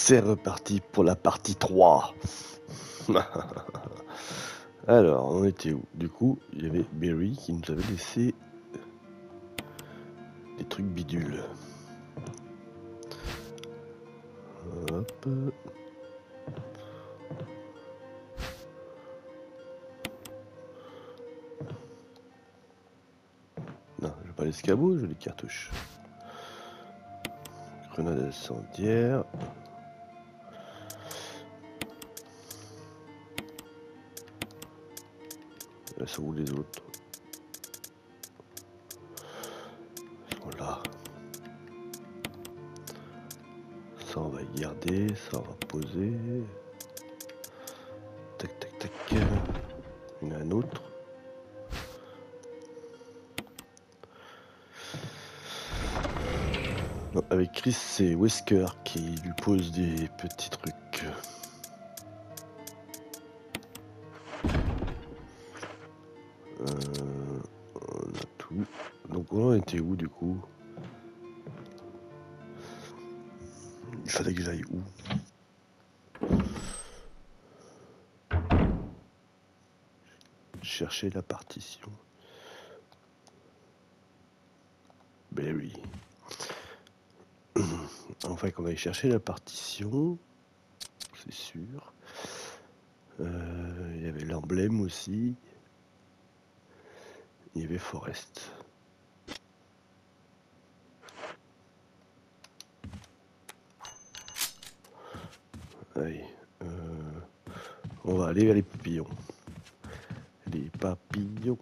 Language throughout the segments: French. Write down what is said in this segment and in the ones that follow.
C'est reparti pour la partie 3. Alors, on était où? Du coup, il y avait Berry qui nous avait laissé des trucs bidules. Hop. Non, je veux pas l'escabeau, je veux les cartouches. Grenade incendiaire. Elles sont où les autres? Elles sont là. Ça on va y garder, ça on va poser. Tac tac tac. Il y en a un autre. Non, avec Chris, c'est Wesker qui lui pose des petits trucs. On a tout. Donc on était où du coup? Il fallait que j'aille où? Chercher la partition. Berry. Enfin qu'on aille chercher la partition, c'est sûr. Il y avait l'emblème aussi. Il y avait Forest. Allez, on va aller vers les papillons. Les papillons.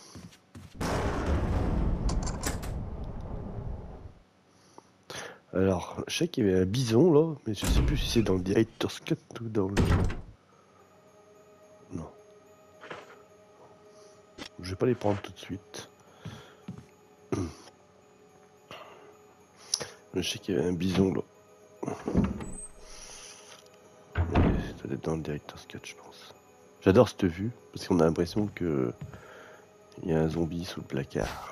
Alors, je sais qu'il y avait un bison là, mais je sais plus si c'est dans le Director's Cut ou dans le... Non. Je vais pas les prendre tout de suite. Je sais qu'il y avait un bison là. Mais ça doit être dans le Director's Cut, je pense. J'adore cette vue, parce qu'on a l'impression que il y a un zombie sous le placard.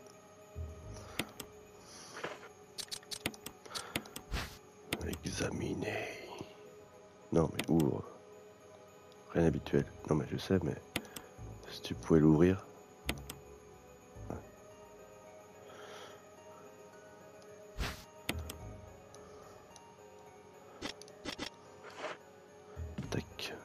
Examiner. Non mais ouvre. Rien d'habituel. Non mais je sais, mais si tu pouvais l'ouvrir. Ouais. Tac.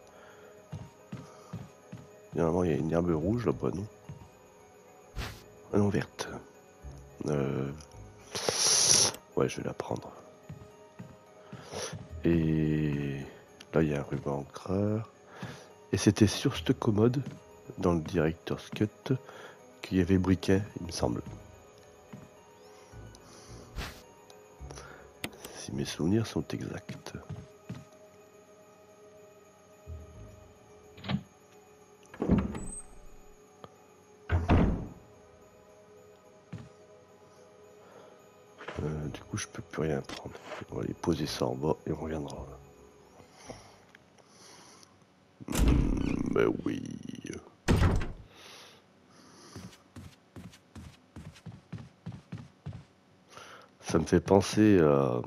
Normalement il y a une herbe rouge là-bas, non? Ah non, verte. Ouais, je vais la prendre. Et là il y a un ruban encreur. Et c'était sur cette commode, dans le Director's Cut, qu'il y avait briquet, il me semble. Si mes souvenirs sont exacts. Du coup, je peux plus rien prendre. On va aller poser ça en bas et on reviendra. Ben oui. Ça me fait penser à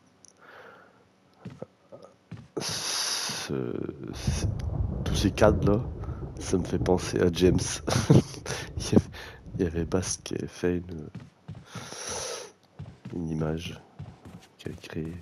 tous ces cadres là. Ça me fait penser à James. Il y avait Bass qui avait fait une image qu'il a créée.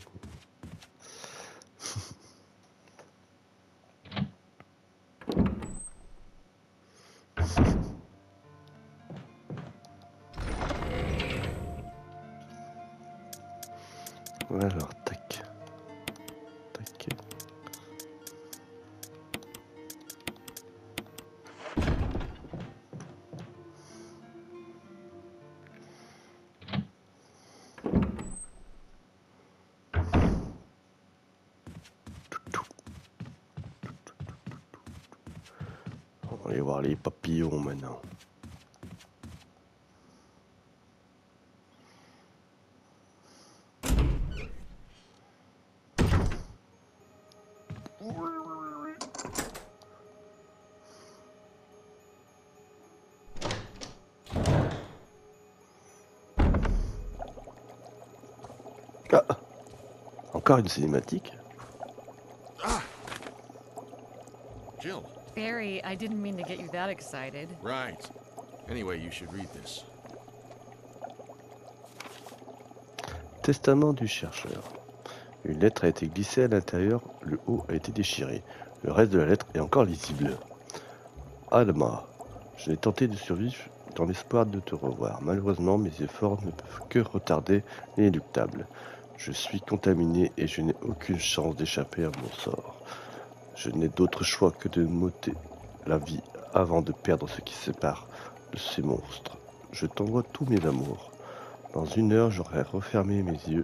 Alors, tac. Tac. On va aller voir les papillons maintenant. Ah, Encore une cinématique? Ah! Jill. Barry, I didn't mean to get you that excited. Right. Anyway, you should read this. Testament du chercheur. Une lettre a été glissée à l'intérieur, le haut a été déchiré. Le reste de la lettre est encore lisible. Alma, je n'ai tenté de survivre dans l'espoir de te revoir. Malheureusement, mes efforts ne peuvent que retarder l'inéluctable. Je suis contaminé et je n'ai aucune chance d'échapper à mon sort. Je n'ai d'autre choix que de m'ôter la vie avant de perdre ce qui sépare de ces monstres. Je t'envoie tous mes amours. Dans 1 heure, j'aurai refermé mes yeux.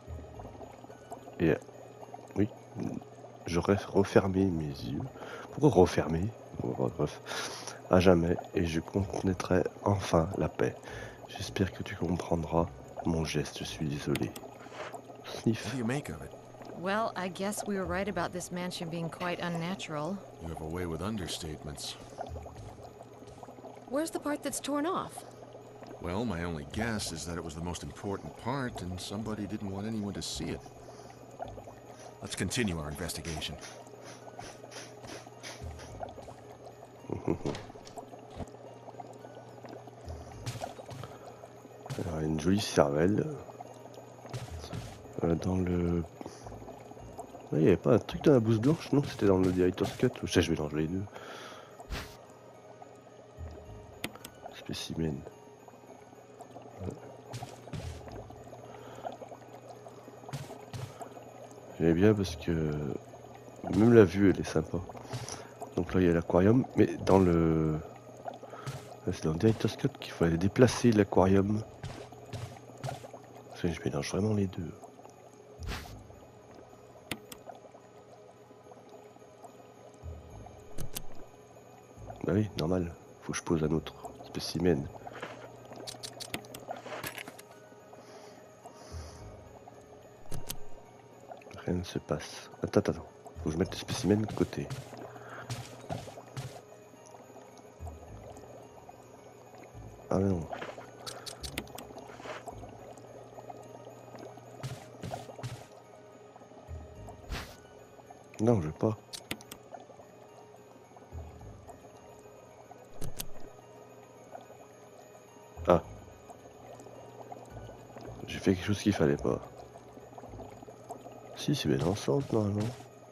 Et oui, j'aurai refermé mes yeux. Pourquoi refermer? Bon, bref, à jamais, et je connaîtrai enfin la paix. J'espère que tu comprendras mon geste. Je suis désolé. What Sniff. do you make of it? Well, I guess we were right about this mansion being quite unnatural. You have a way with understatements. Where's the part that's torn off? Well, my only guess is that it was the most important part and somebody didn't want anyone to see it. Let's continue our investigation. Alors, une jolie cervelle. Dans le... Il n'y avait pas un truc dans la blouse blanche? Non, c'était dans le Director's Cut. Je mélange les deux. Spécimen. J'aime bien parce que même la vue elle est sympa. Donc là il y a l'aquarium, mais dans le... C'est dans le Director's Cut qu'il faut aller déplacer l'aquarium. Parce que je mélange vraiment les deux. Bah oui, normal. Faut que je pose un autre spécimen. Rien ne se passe. Attends. Faut que je mette le spécimen de côté. Ah mais non. Non, je veux pas. Ah. J'ai fait quelque chose qu'il fallait pas. Si, c'est bien dans le centre normalement.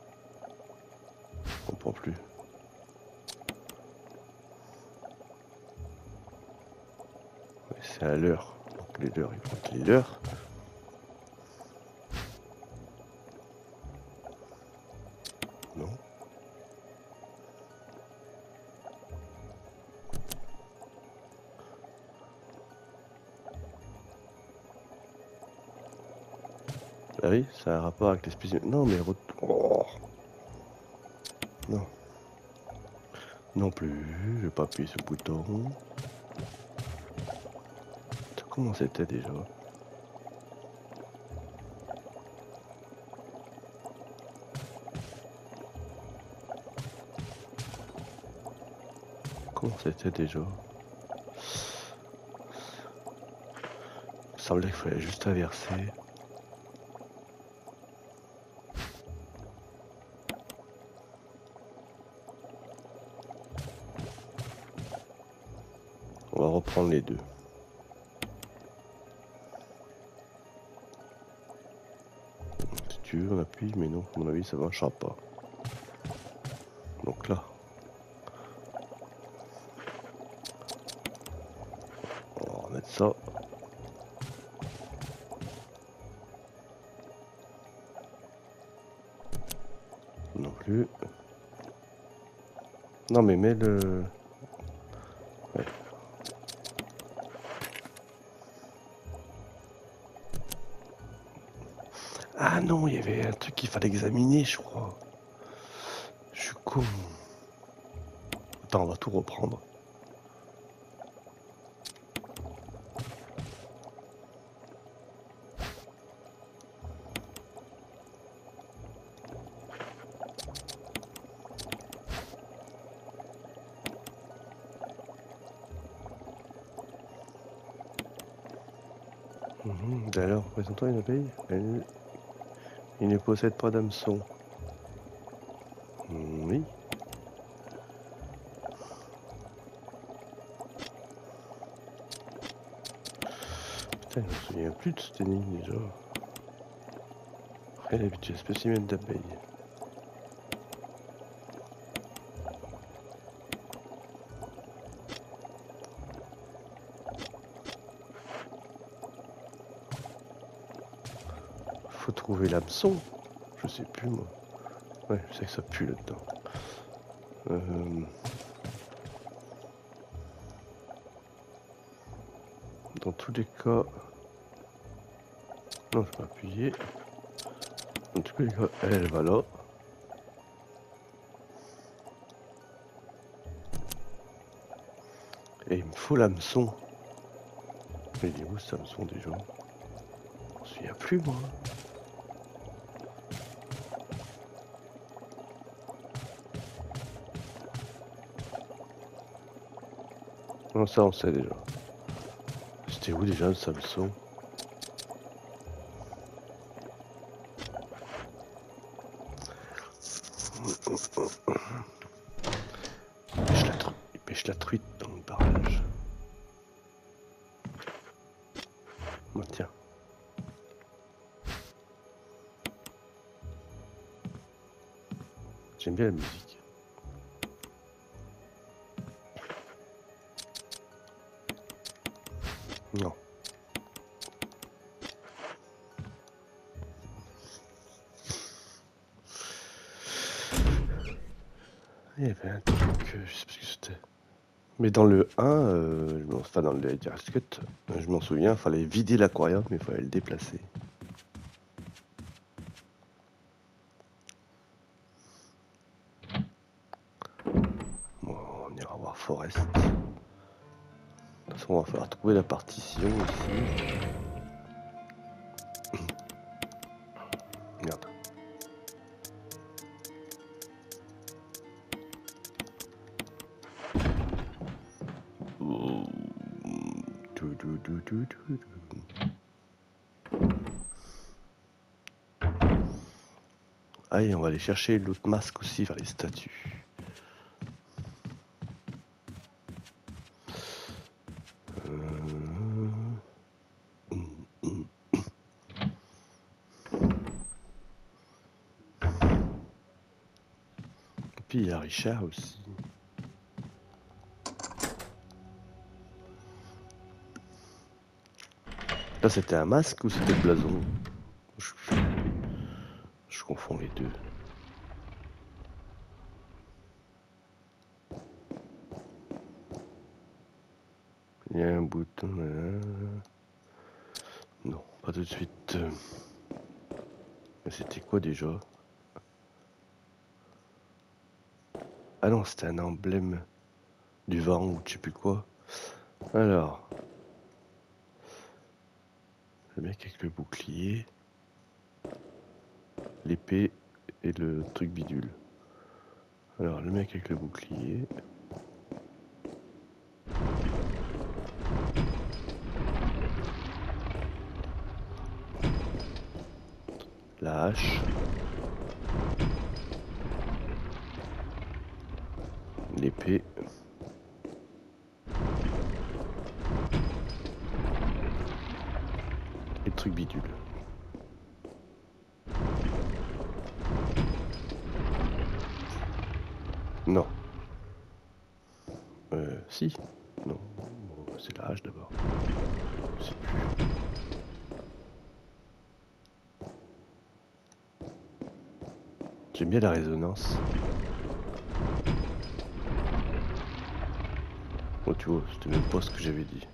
Je comprends plus. Ouais, c'est à l'heure. Donc les leurs, ils vont être les leurs. Non. Ah oui, ça a un rapport avec les spécimens. Non mais... Oh. Non. Non plus, je vais pas appuyer sur le bouton. Comment c'était déjà? Comment c'était déjà? Il me semblait qu'il fallait juste inverser. On va reprendre les deux. Si tu veux, on appuie, mais non, à mon avis, ça ne marchera pas. Donc là. On va remettre ça. Non plus. Non mais mets le... Ouais. Ah non, il y avait un truc qu'il fallait examiner, je crois. Je suis con. Attends, on va tout reprendre. Alors, présentant une abeille, elle Il ne possède pas d'hameçon. Oui. Putain, je me souviens plus de cette énigme déjà. Rien d'habitude, spécimen d'abeille. Faut trouver l'hameçon. Je sais plus moi. Ouais, je sais que ça pue là-dedans. Dans tous les cas... Non, je peux appuyer. Dans tous les cas, elle va là. Et il me faut l'hameçon. Mais il est où cet hameçon déjà? Je me souviens plus moi. Non, ça on sait déjà. C'était où déjà le hameçon? Il pêche la truite dans le barrage. Oh, tiens. J'aime bien la musique. Non. Il y avait un truc, je sais plus ce que c'était. Mais dans le 1, enfin dans le Director's Cut, je m'en souviens, il fallait vider l'aquarium, mais il fallait le déplacer. Bon, on ira voir Forest. De toute façon, on va falloir trouver la partition ici. Merde. Allez, on va aller chercher l'autre masque aussi vers les statues. Et puis il y a Richard aussi. Là c'était un masque ou c'était le blason? Je confonds les deux. Il y a un bouton là. Non, pas tout de suite. Mais c'était quoi déjà? Ah non, c'était un emblème du vent ou je sais plus quoi. Alors, le mec avec le bouclier, l'épée et le truc bidule. Alors, le mec avec le bouclier. La hache. L'épée. Et le truc bidule. Non. Si. Non. Bon, c'est la hache d'abord. Je sais plus. J'aime bien la résonance. Oh, tu vois, c'était même pas ce que j'avais dit.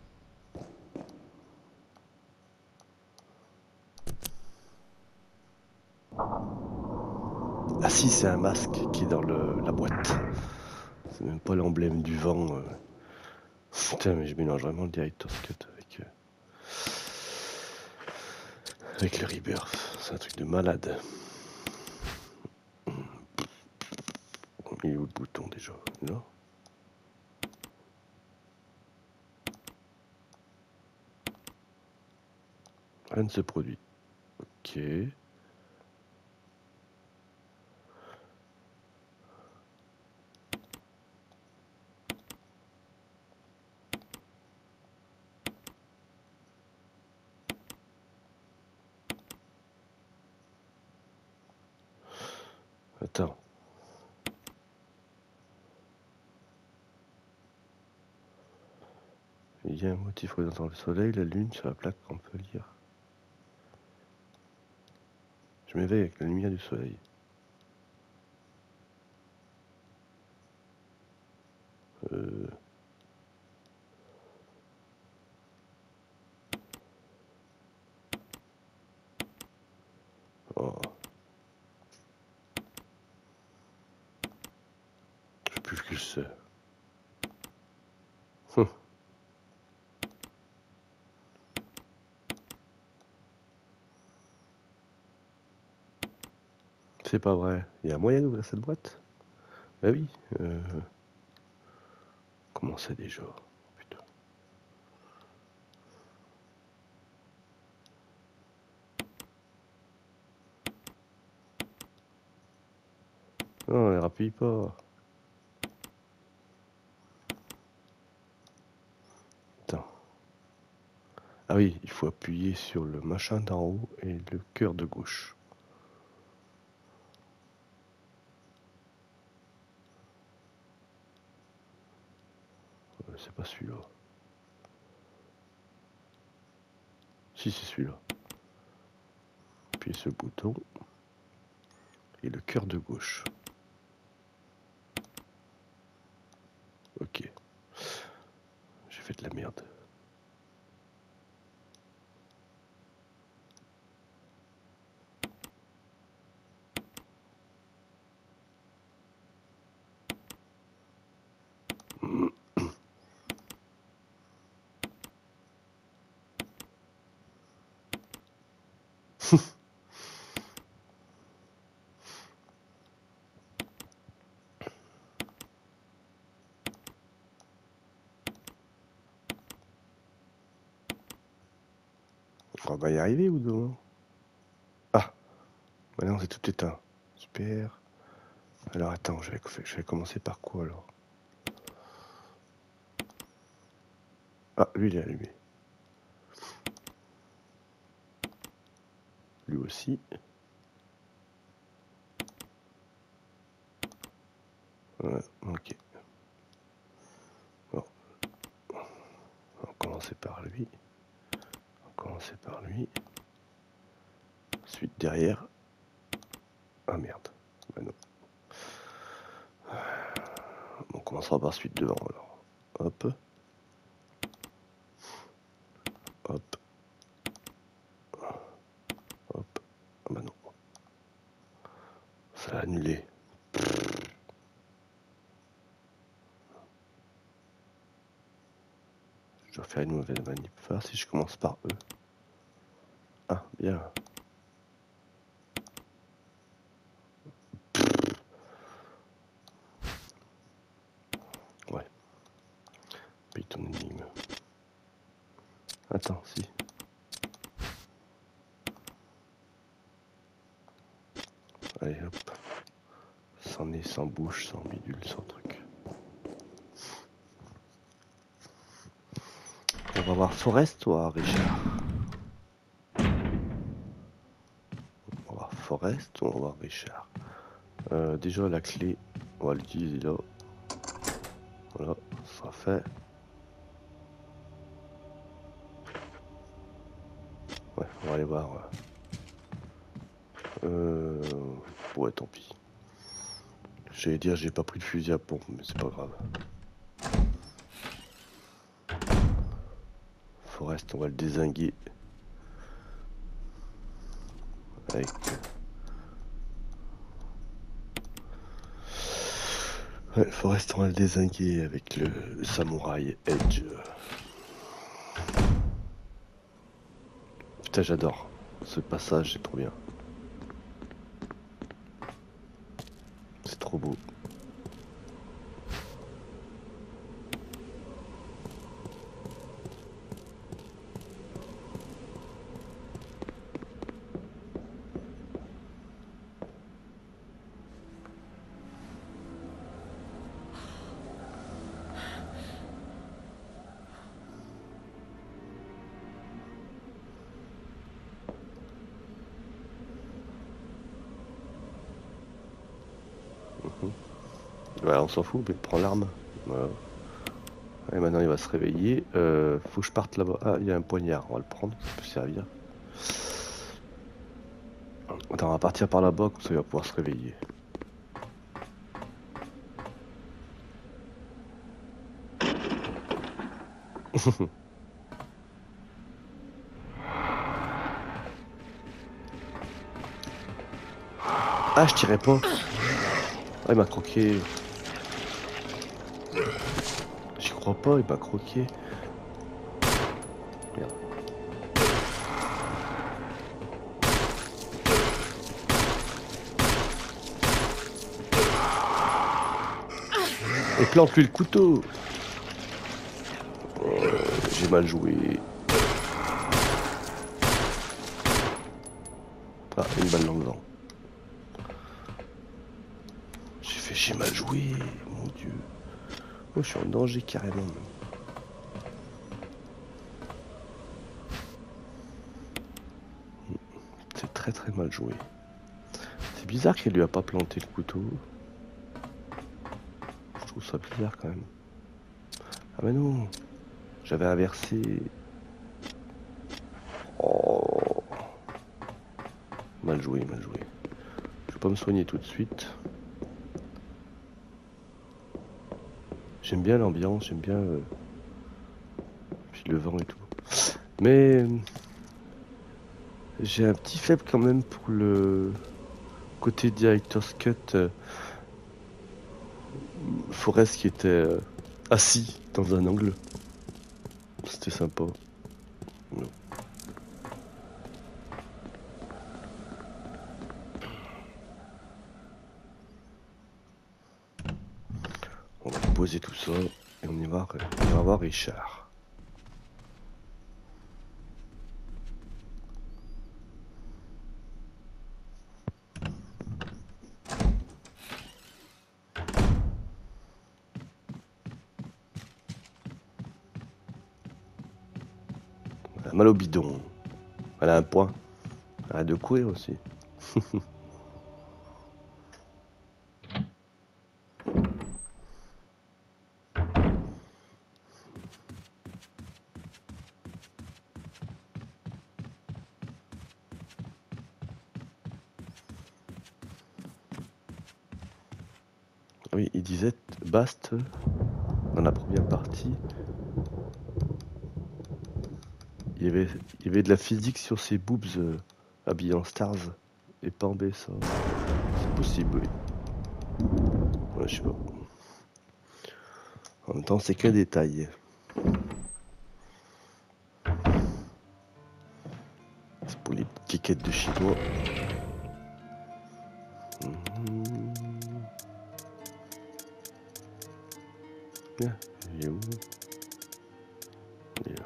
Ah si, c'est un masque qui est dans la boîte. C'est même pas l'emblème du vent. Putain, mais je mélange vraiment le Director's Cut avec le Rebirth. C'est un truc de malade. Il est où le bouton déjà? Là. Rien ne se produit. Ok. Attends. Il y a un motif représentant le soleil, la lune sur la plaque qu'on peut lire. Je m'éveille avec la lumière du soleil. Oh. Je sais plus ce que c'est. C'est pas vrai. Il y a moyen d'ouvrir cette boîte? Bah oui. Comment c'est déjà? Putain. Non, elle rappuie pas. Attends. Ah oui, il faut appuyer sur le machin d'en haut et le cœur de gauche. C'est pas celui-là. Si, c'est celui-là. Appuyez ce bouton et le cœur de gauche. Ok. J'ai fait de la merde. On va y arriver ou non? Ah, maintenant c'est tout éteint. Super. Alors attends, je vais commencer par quoi alors? Ah, lui il est allumé. Lui aussi. Ouais, ok. Bon. On va commencer par lui. On va commencer par lui. Ensuite derrière. Ah merde. Bah non. On commencera par suite devant alors. Hop. Hop. Hop. Ah bah non. Ça a annulé. Je dois faire une mauvaise manip. Faire si je commence par eux. Ah, bien. Ouais. Puis ton énigme. Attends, si. Allez, hop. Sans nez, sans bouche, sans bidule, sans truc. On va voir Forest ou Richard? On va voir Forest ou on va voir Richard? Déjà la clé, on va l'utiliser là. Voilà, ça sera fait. Ouais, on va aller voir. Ouais, tant pis. J'allais dire j'ai pas pris de fusil à pompe, mais c'est pas grave. Forest, on va le dézinguer. Avec... Ouais, Forest, on va le dézinguer avec le samouraï Edge. Putain, j'adore. Ce passage, c'est trop bien. C'est trop beau. Ouais, on s'en fout, mais prends l'arme. Voilà. Et maintenant il va se réveiller. Faut que je parte là-bas. Ah, il y a un poignard, on va le prendre, ça peut servir. Attends, on va partir par là-bas, comme ça il va pouvoir se réveiller. Ah, je tirais pas. Ah, il m'a croqué. J'y crois pas, il m'a croqué. Merde. Et plante-lui le couteau. J'ai mal joué. Ah, une balle dans le vent. J'ai mal joué, mon dieu. Oh, je suis en danger carrément. C'est très très mal joué. C'est bizarre qu'elle lui a pas planté le couteau. Je trouve ça bizarre quand même. Ah mais non, j'avais inversé. Oh. Mal joué, mal joué. Je vais pas me soigner tout de suite. J'aime bien l'ambiance, j'aime bien puis le vent et tout. Mais j'ai un petit faible quand même pour le côté Director's Cut. Forrest qui était assis dans un angle. C'était sympa. Non. On va poser tout ça et on va voir Richard. Elle a mal au bidon. Elle a un point. Arrête de courir aussi. Oui, il disait Bast dans la première partie. Il y avait de la physique sur ses boobs habillés en stars et pas en ça. C'est possible, oui. Ouais, je sais pas. En même temps, c'est qu'un détail. C'est pour les petites quêtes de chinois. Bien, il est où? Il est là.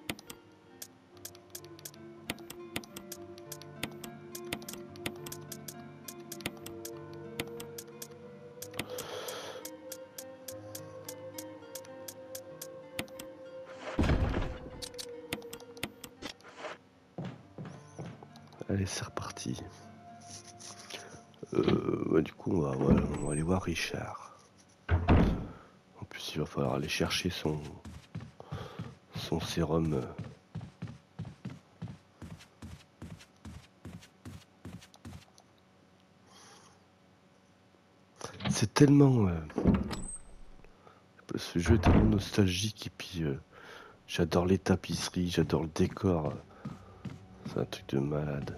Allez, c'est reparti. Bah, du coup, on va aller voir Richard. En plus, il va falloir aller chercher son sérum. C'est tellement... ce jeu est tellement nostalgique et puis j'adore les tapisseries, j'adore le décor. C'est un truc de malade.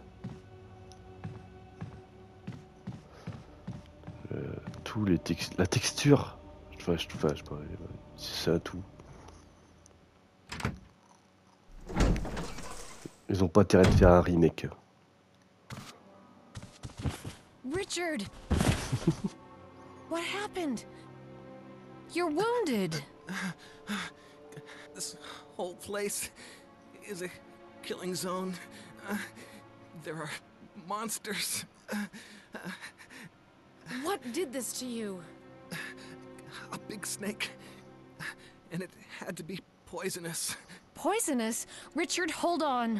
La texture, je sais pas, c'est un tout. Ils ont pas intérêt de faire un remake. Richard! What happened? You're wounded. This whole place is a killing zone. There are monsters. What did this to you? A big snake. And it had to be poisonous. Poisonous? Richard, hold on.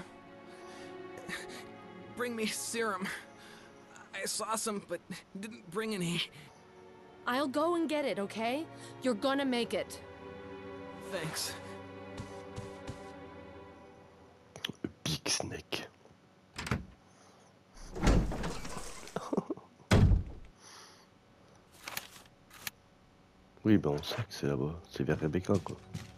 Bring me serum. I saw some, but didn't bring any. I'll go and get it, okay? You're gonna make it. Thanks. Big Snake. Oui, ben on sait que c'est là-bas. C'est vers Rebecca, quoi.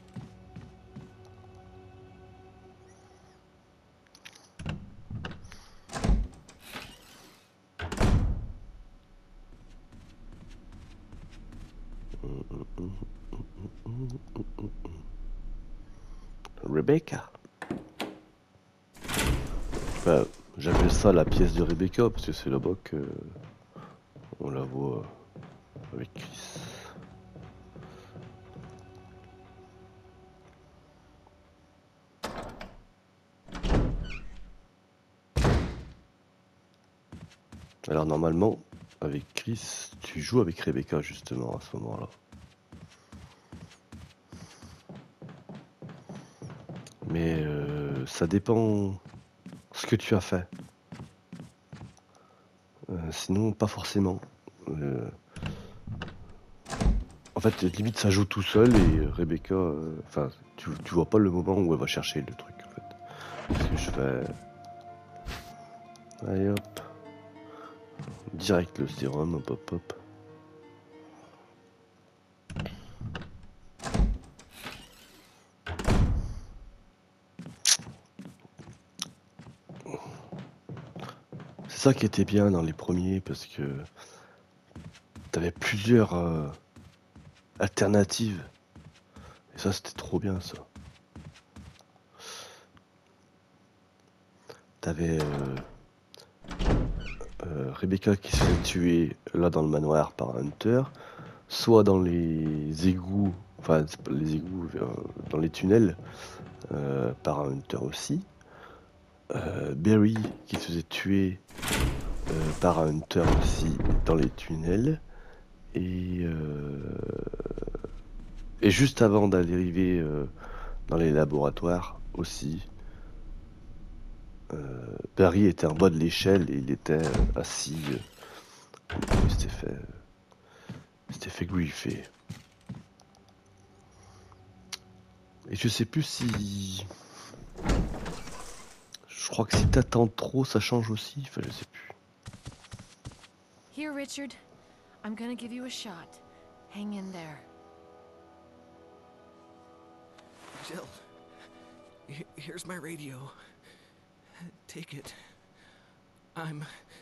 Rebecca. Enfin, j'appelle ça la pièce de Rebecca parce que c'est là-bas que on la voit avec Chris. Alors normalement, avec Chris, tu joues avec Rebecca justement à ce moment-là. Mais ça dépend ce que tu as fait. Sinon, pas forcément. En fait, limite, ça joue tout seul et Rebecca, enfin, tu vois pas le moment où elle va chercher le truc. En fait. Ce que je fais. Allez hop. Direct le sérum, hop hop hop. C'est ça qui était bien dans les premiers parce que t'avais plusieurs alternatives. Et ça c'était trop bien ça. T'avais Rebecca qui se fait tuer là dans le manoir par un hunter, soit dans les égouts, enfin c'est pas les égouts, dans les tunnels par un hunter aussi. Barry qui se faisait tuer par un hunter aussi dans les tunnels. Et juste avant d'arriver dans les laboratoires aussi, Barry était en bas de l'échelle et il était assis. Il s'était fait griffer. Et je sais plus si... Je crois que si t'attends trop, ça change aussi. Enfin, je sais plus. Here, Richard. I'm gonna give you a shot. Hang in there. Jill, here's my radio. Take it. I'm...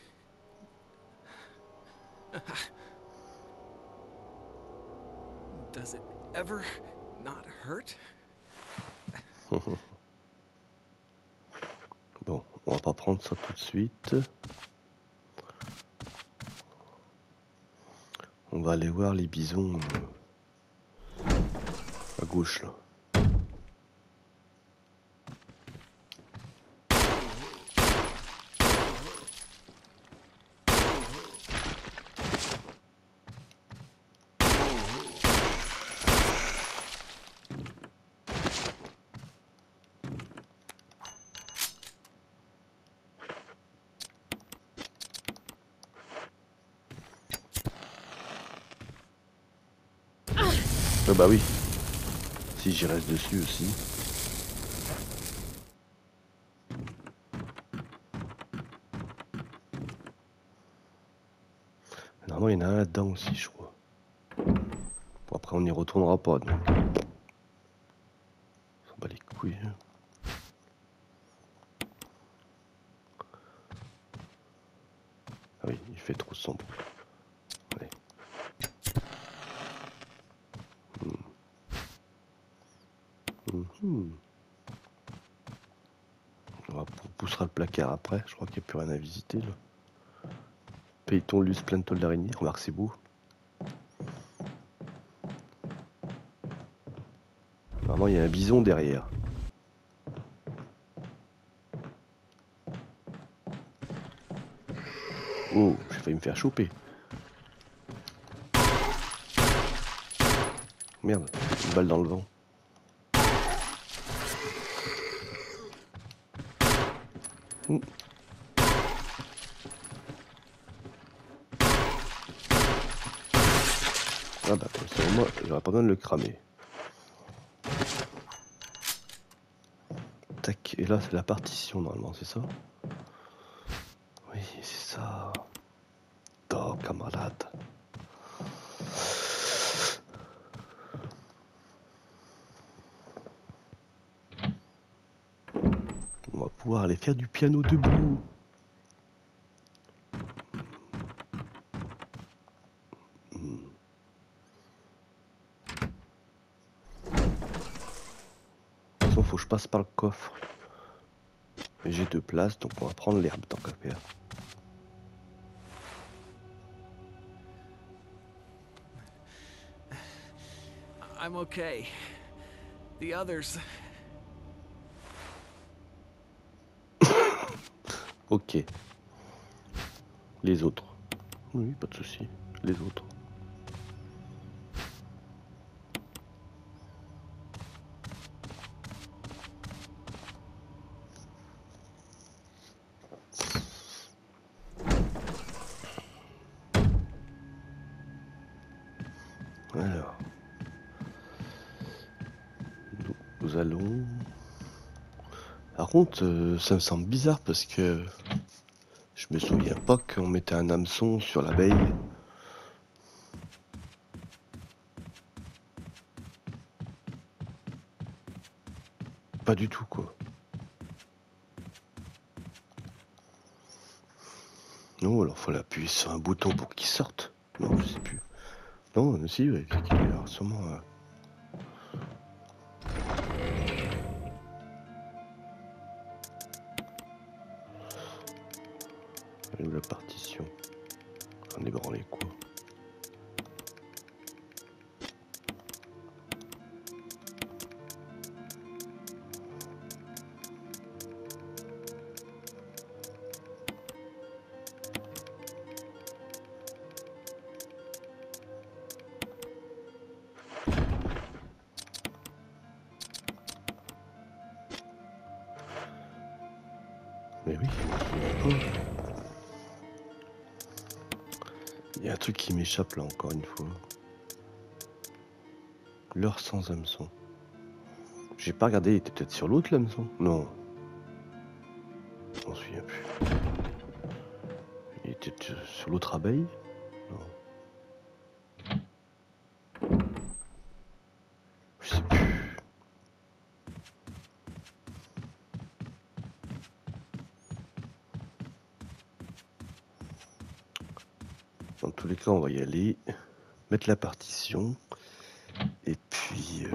Does it ever not hurt? Bon, on va pas prendre ça tout de suite. On va aller voir les bisons à gauche là. Bah oui, si j'y reste dessus aussi. Normalement il y en a un là-dedans aussi je crois. Bon après on n'y retournera pas donc. On s'en bat les couilles. Ah oui, il fait trop sombre. Allez. On poussera le placard après, je crois qu'il n'y a plus rien à visiter là. Paye-t-on l'us plein de toiles d'araignée, remarque c'est beau. Normalement il y a un bison derrière. Oh, j'ai failli me faire choper. Merde, une balle dans le vent. Ah bah comme ça au moins j'aurais pas besoin de le cramer. Tac, et là c'est la partition normalement, c'est ça? Oui, c'est ça. Oh camarade. On va pouvoir aller faire du piano debout. Faut que je passe par le coffre. J'ai 2 places, donc on va prendre l'herbe tant qu'à faire. I'm okay. The others... Ok. Les autres. Oui, pas de souci. Les autres. Alors. Nous allons... Par contre, ça me semble bizarre parce que je me souviens pas qu'on mettait un hameçon sur l'abeille. Pas du tout quoi. Non, alors faut appuyer sur un bouton pour qu'il sorte. Non, je sais plus. Non, si, ouais, effectivement, sûrement. La partition. On est branlé quoi. Mais oui, il y a un truc qui m'échappe là encore une fois. L'heure sans hameçon. J'ai pas regardé, il était peut-être sur l'autre l'hameçon. Non. Je m'en souviens plus. Il était sur l'autre abeille. Non. Je sais plus. Dans tous les cas, on va y aller. Mettre la partition. Et puis...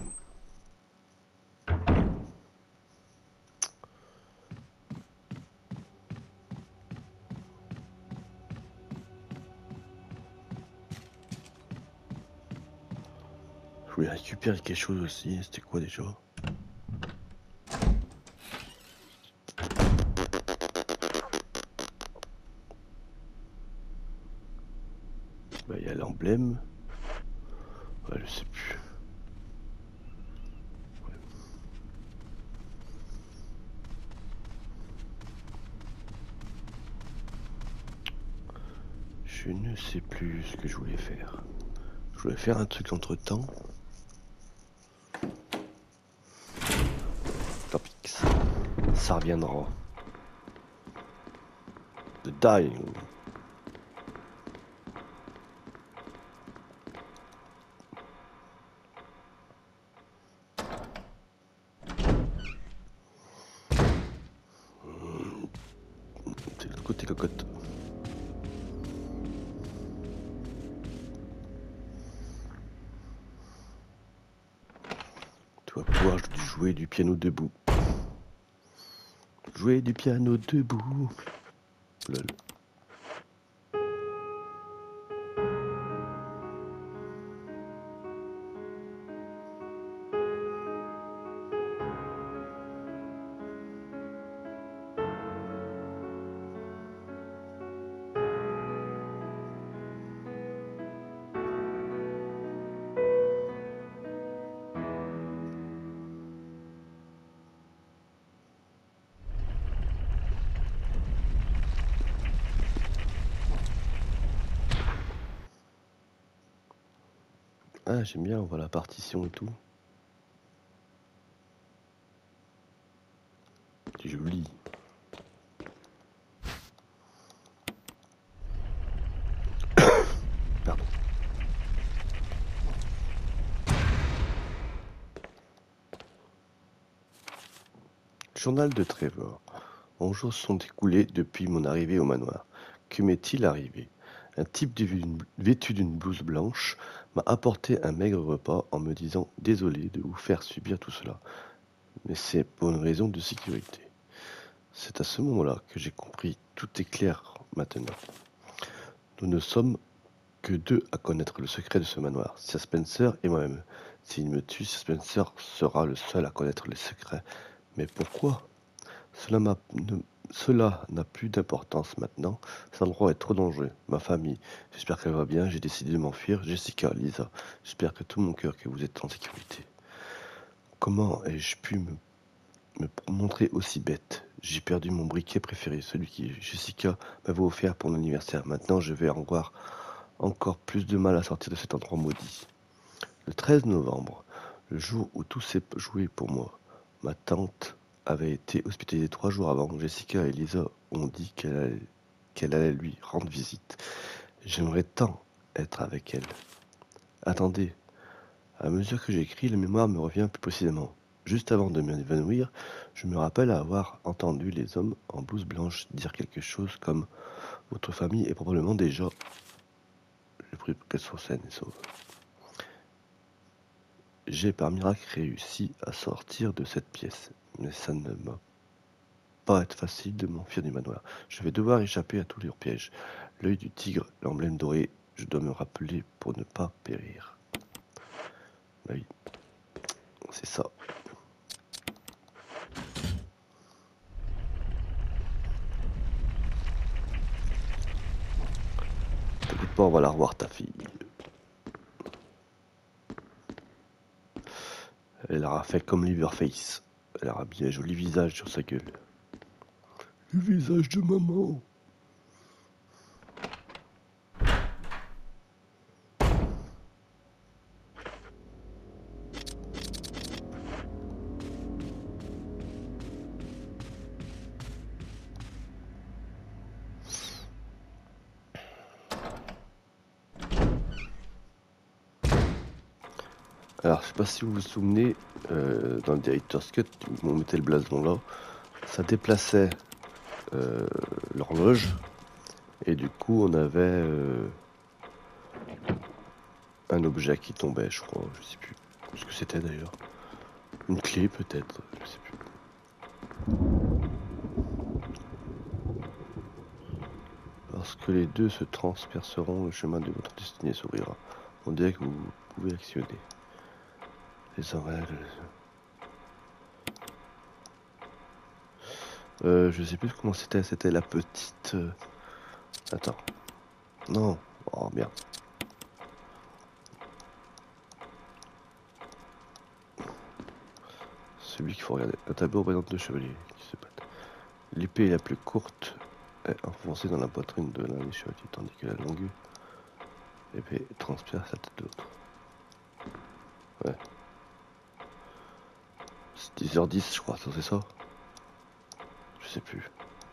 je voulais récupérer quelque chose aussi. C'était quoi déjà? Bah, il y a l'emblème. Ouais, je sais plus. Ouais. Je ne sais plus ce que je voulais faire. Je voulais faire un truc entre temps. Tant pis, ça reviendra. The Dying. C'est le côté cocotte. Tu vas pouvoir jouer du piano debout. Jouer du piano debout. Lol. Ah, j'aime bien, on voit la partition et tout. C'est joli. Pardon. Journal de Trevor. 11 jours se sont écoulés depuis mon arrivée au manoir. Que m'est-il arrivé? Un type vêtu d'une blouse blanche m'a apporté un maigre repas en me disant « Désolé de vous faire subir tout cela, mais c'est pour une raison de sécurité. » C'est à ce moment-là que j'ai compris, tout est clair maintenant. Nous ne sommes que deux à connaître le secret de ce manoir, Sir Spencer et moi-même. S'il me tue, Sir Spencer sera le seul à connaître les secrets. Mais pourquoi? Cela n'a plus d'importance maintenant. Cet endroit est trop dangereux. Ma famille, j'espère qu'elle va bien. J'ai décidé de m'enfuir. Jessica, Lisa, j'espère que tout mon cœur que vous êtes en sécurité. Comment ai-je pu me montrer aussi bête? J'ai perdu mon briquet préféré, celui que Jessica m'avait offert pour mon anniversaire. Maintenant, je vais avoir encore plus de mal à sortir de cet endroit maudit. Le 13 novembre, le jour où tout s'est joué pour moi, ma tante avait été hospitalisée 3 jours avant. Jessica et Lisa ont dit qu'elle allait lui rendre visite. J'aimerais tant être avec elle. Attendez, à mesure que j'écris, la mémoire me revient plus précisément. Juste avant de m'évanouir, je me rappelle avoir entendu les hommes en blouse blanche dire quelque chose comme « Votre famille est probablement déjà... » Je prie qu'elle soit saine et sauve. J'ai par miracle réussi à sortir de cette pièce, mais ça ne va pas être facile de m'enfuir du manoir. Je vais devoir échapper à tous leurs pièges. L'œil du tigre, l'emblème doré, je dois me rappeler pour ne pas périr. Bah oui, c'est ça. T'inquiète pas, on va la revoir ta fille. Elle aura fait comme Liverface. Elle aura bien un joli visage sur sa gueule. Le visage de maman. Alors, je sais pas si vous vous souvenez, dans le Director's Cut, on mettait le blason là, ça déplaçait l'horloge, et du coup, on avait un objet qui tombait, je crois, je sais plus ce que c'était d'ailleurs. Une clé peut-être, je sais plus. Lorsque les deux se transperceront, le chemin de votre destinée s'ouvrira. On dirait que vous pouvez actionner les oreilles. Je sais plus comment c'était. C'était la petite. Attends. Non. Oh merde. Celui qu'il faut regarder. Un tableau présente deux chevaliers qui se battent. L'épée la plus courte est enfoncée dans la poitrine de l'un des chevaliers, tandis que la longue épée transperce la tête de l'autre. Ouais. C'est 10h10, je crois, c'est ça? Je sais plus.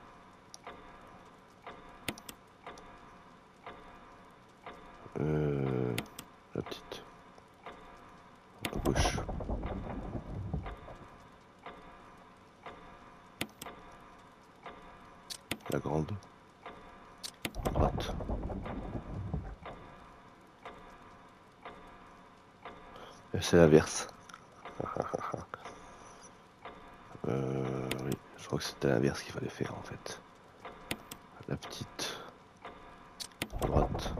La petite. À gauche. La grande. À droite. Et c'est l'inverse. Oui, je crois que c'était l'inverse qu'il fallait faire en fait. La petite. À droite.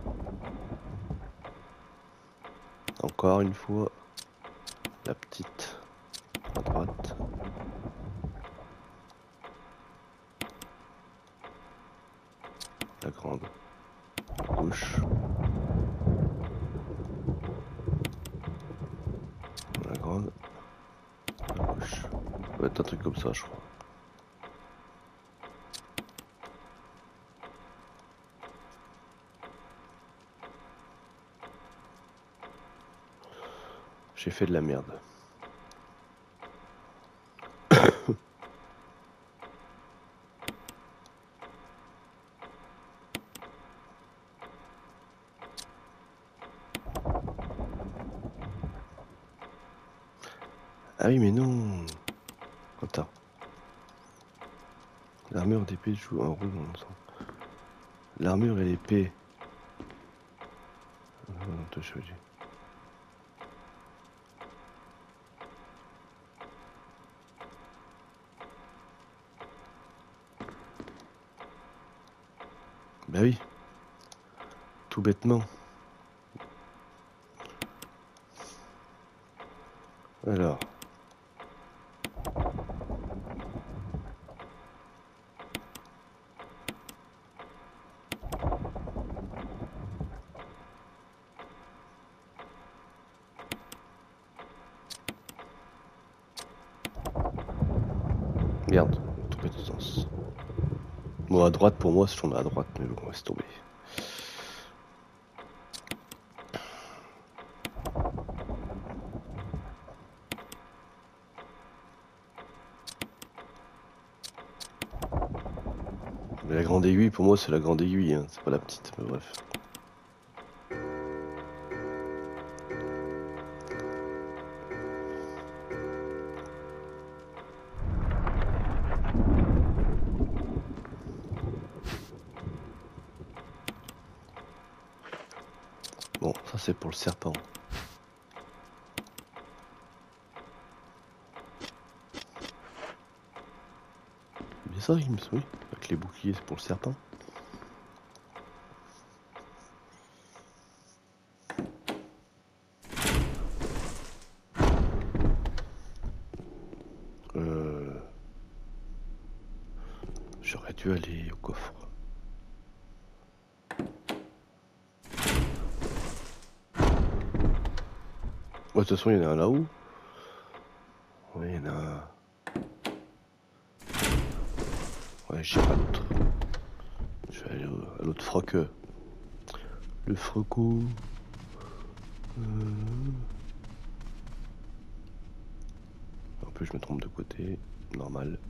Encore une fois. La petite. À droite. La grande. À gauche. La grande. À gauche. Ça va être un truc comme ça, je crois. J'ai fait de la merde. Ah oui mais non. Attends. L'armure d'épée joue un rôle dans le sang. L'armure et l'épée. Toi, je dis. Bah oui. Tout bêtement. Alors. Merde, tombé de sens. Bon, à droite pour moi, je tombe à droite, mais bon, on laisse tomber. Mais la grande aiguille, pour moi, c'est la grande aiguille, hein. C'est pas la petite, mais bref. Bon, ça c'est pour le serpent. Mais ça, il me oui, avec les boucliers, c'est pour le serpent. J'aurais dû aller au coffre. Ouais, de toute façon, il y en a un là-haut. Ouais, il y en a un. Ouais, je sais pas l'autre. Je vais aller à l'autre froc. Le froco. Un peu, je me trompe de côté. Normal.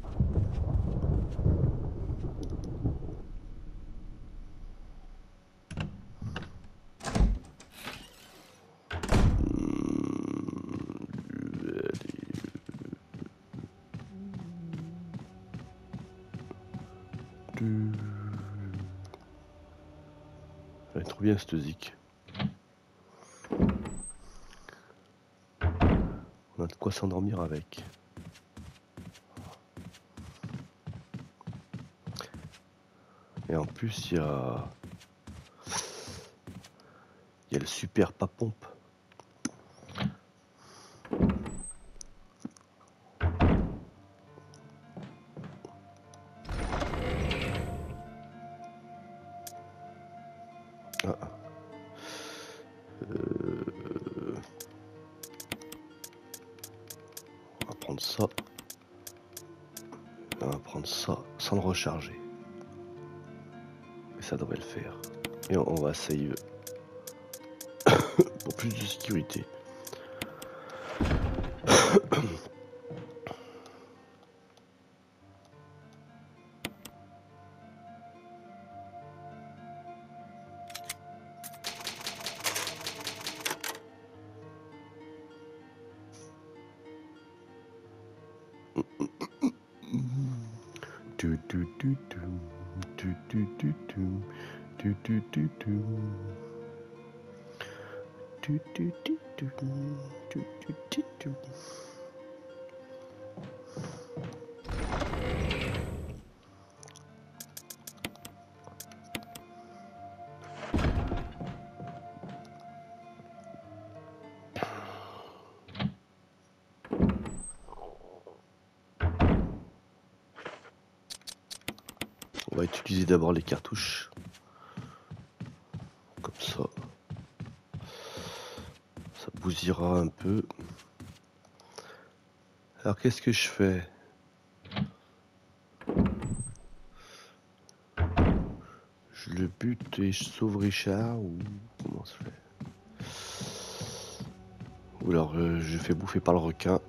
Elle est trop bien cette zik. On a de quoi s'endormir avec. Et en plus, il y a le super pas pompe. On va prendre ça. On va prendre ça sans le recharger. Et ça devrait le faire. Et on va save. Pour plus de sécurité. On va utiliser d'abord les cartouches. Comme ça. Ça bousillera un peu. Alors qu'est-ce que je fais? Je le bute et je sauve Richard ou comment ça se fait? Ou alors je fais bouffer par le requin.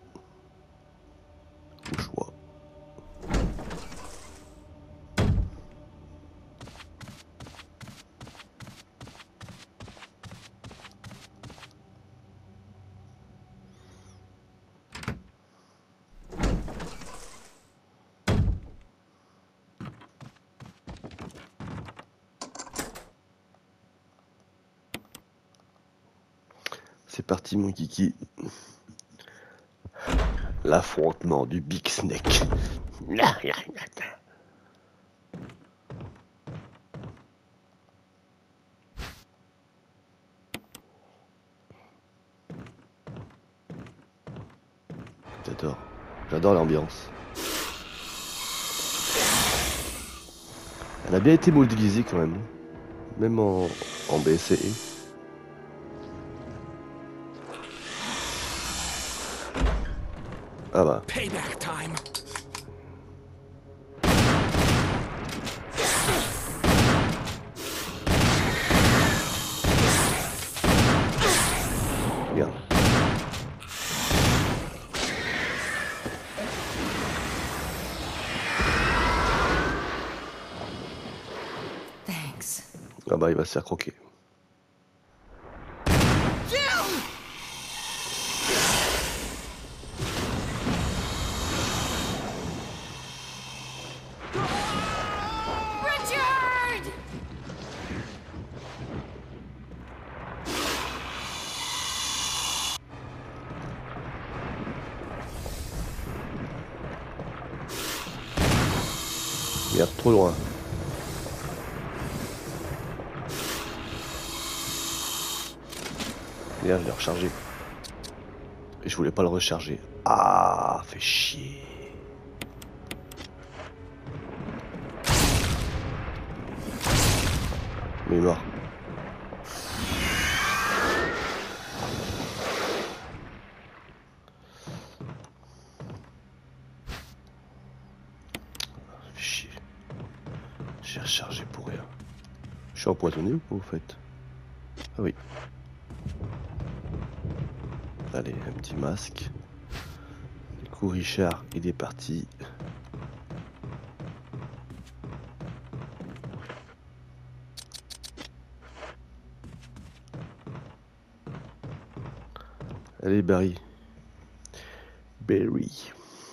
Au choix. C'est parti mon kiki. L'affrontement du Big Snake. J'adore l'ambiance. Elle a bien été modélisée quand même. Même en BSE. Ah bah. Payback time. Regarde. Thanks. Ah bah il va se faire croquer. Richard! Regarde, trop loin. Regarde, je l'ai rechargé. Et je voulais pas le recharger. Ah, fait chier. Mais il est mort. Fait chier. J'ai rechargé pour rien. Je suis empoisonné ou quoi vous faites? Ah oui. Allez, un petit masque. Du coup, Richard, il est parti. Allez, Barry. Barry.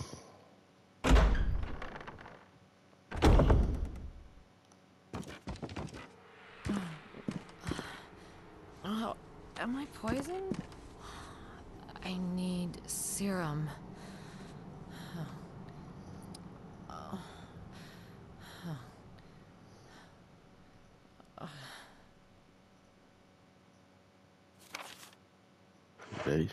Oh, am I poisoned? I need serum. Barry.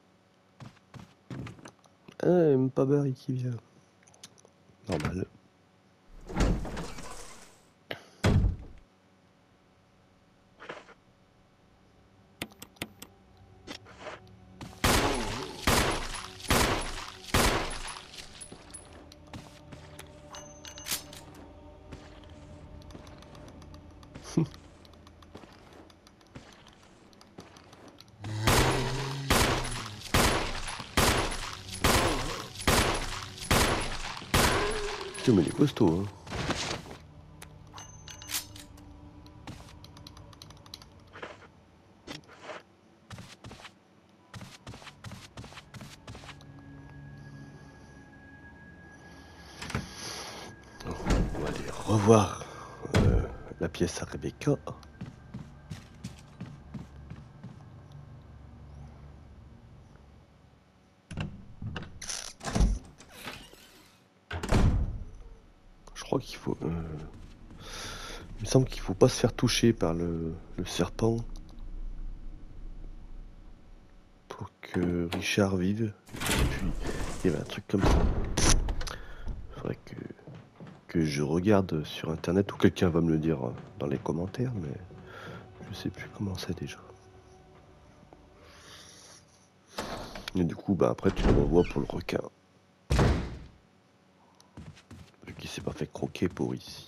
Ah, même pas Barry qui vient. Normal. Mais il est costaud, hein. On va aller revoir la pièce à Rebecca. Je crois qu'il faut... il me semble qu'il faut pas se faire toucher par le serpent pour que Richard vive. Et puis, il y avait un truc comme ça. Il faudrait que je regarde sur internet ou quelqu'un va me le dire dans les commentaires, mais je sais plus comment c'est déjà. Et du coup, bah après tu le revois pour le requin. Vu qu'il s'est pas fait croquer pour ici.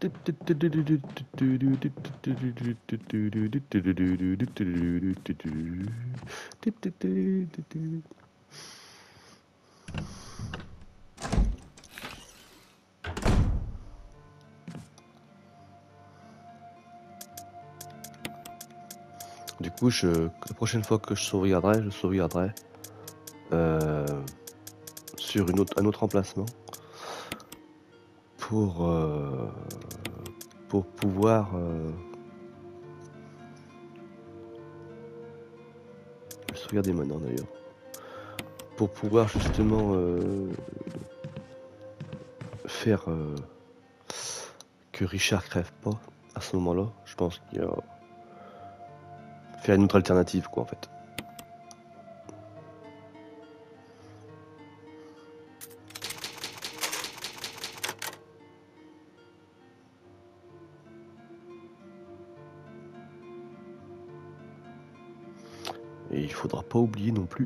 Du coup, la prochaine fois que je sauvegarderai sur un autre emplacement pour pouvoir je vais sauvegarder maintenant d'ailleurs pour pouvoir justement faire que Richard crève pas à ce moment-là. Je pense qu'il y a faire une autre alternative quoi en fait. Et il faudra pas oublier non plus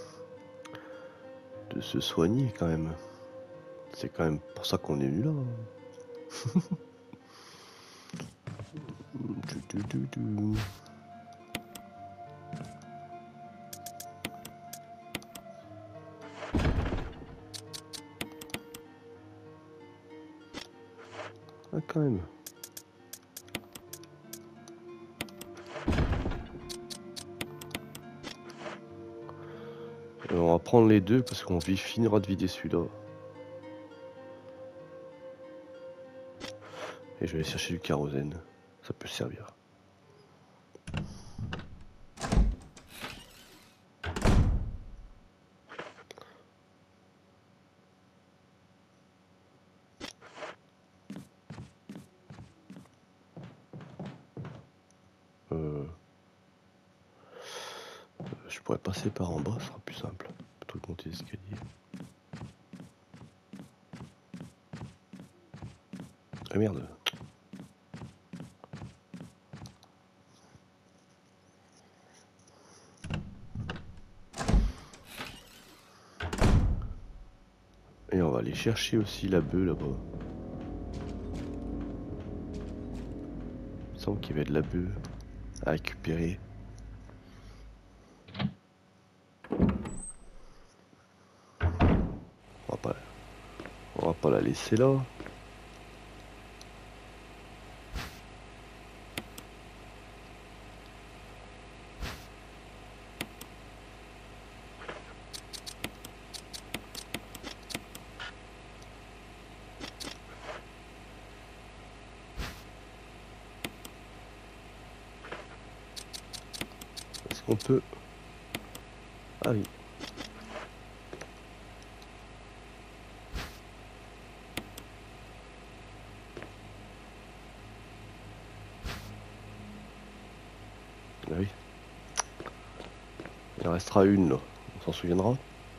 de se soigner quand même. C'est quand même pour ça qu'on est venu là. Ah quand même. On va prendre les deux parce qu'on finira de vider celui-là. Et je vais aller chercher du kérosène. Ça peut servir. Je pourrais passer par en bas, ce sera plus simple. Plutôt que monter l'escalier. Ah merde. Et on va aller chercher aussi la bœuf là-bas. Il me semble qu'il y avait de la bœuf à récupérer. On va pas la laisser là. Est-ce qu'on peut... Ah oui. Ah oui. Il en restera une là, on s'en souviendra.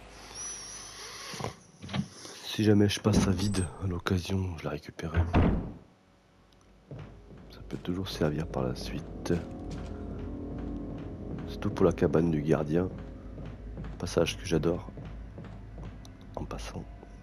Si jamais je passe à vide à l'occasion, je la récupérerai. Ça peut toujours servir par la suite. Surtout pour la cabane du gardien. Passage que j'adore. En passant.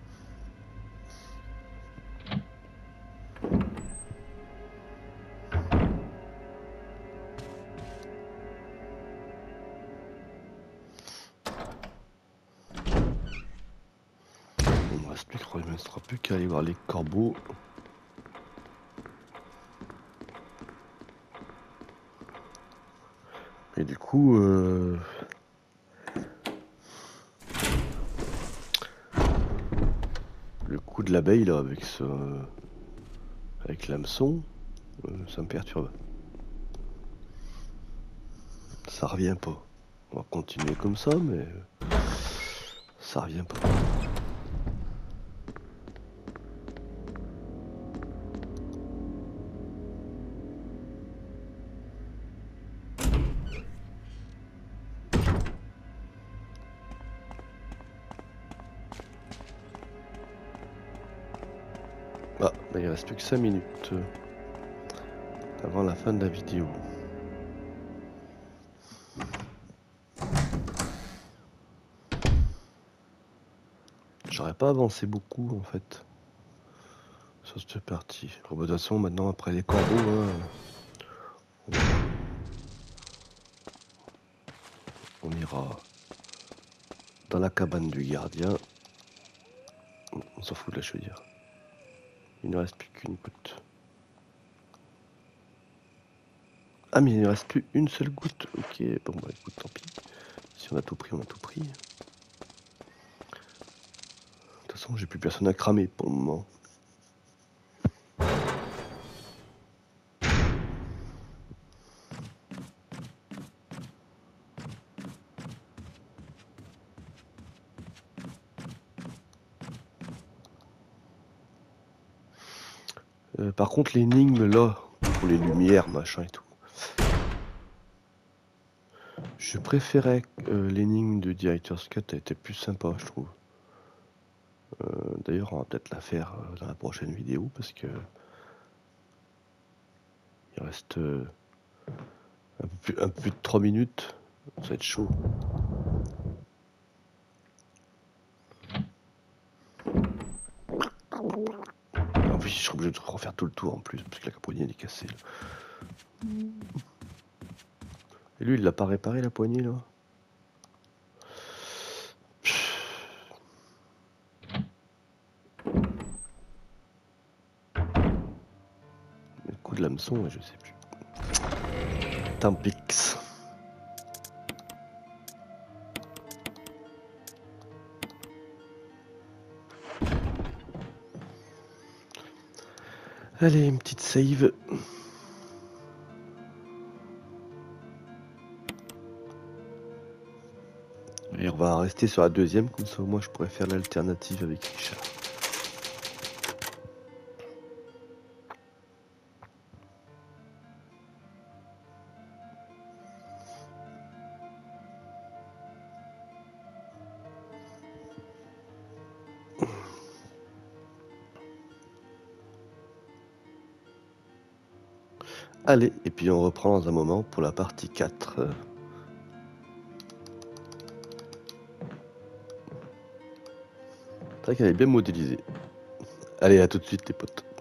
Il ne restera plus qu'à aller voir les corbeaux. Et du coup, le coup de l'abeille là avec l'hameçon, ça me perturbe. Ça revient pas. On va continuer comme ça, mais ça revient pas. Ah, bah, il reste plus que 5 minutes avant la fin de la vidéo. J'aurais pas avancé beaucoup en fait. Ça c'est parti. Bon, de toute façon, maintenant, après les corbeaux, on ira dans la cabane du gardien. On s'en fout de la chaudière. Il ne reste plus qu'une goutte. Ah, mais il ne reste plus une seule goutte. Ok, bon, bah écoute, tant pis. Si on a tout pris, on a tout pris. De toute façon, j'ai plus personne à cramer pour le moment. Par contre, l'énigme là, pour les lumières, machin et tout. Je préférais l'énigme de Director's Cut, elle était plus sympa, je trouve. D'ailleurs, on va peut-être la faire dans la prochaine vidéo parce que il reste un peu plus de 3 minutes. Ça va être chaud. Ah oui, je serais obligé de refaire tout le tour en plus parce que la poignée elle est cassée. Là. Et lui, il l'a pas réparé la poignée là. Le coup de l'hameçon, je sais plus. Tant pis. Allez, une petite save. Et on va rester sur la deuxième, comme ça moi je pourrais faire l'alternative avec Richard. Allez, et puis on reprend dans un moment pour la partie 4. C'est vrai qu'elle est bien modélisée. Allez, à tout de suite les potes.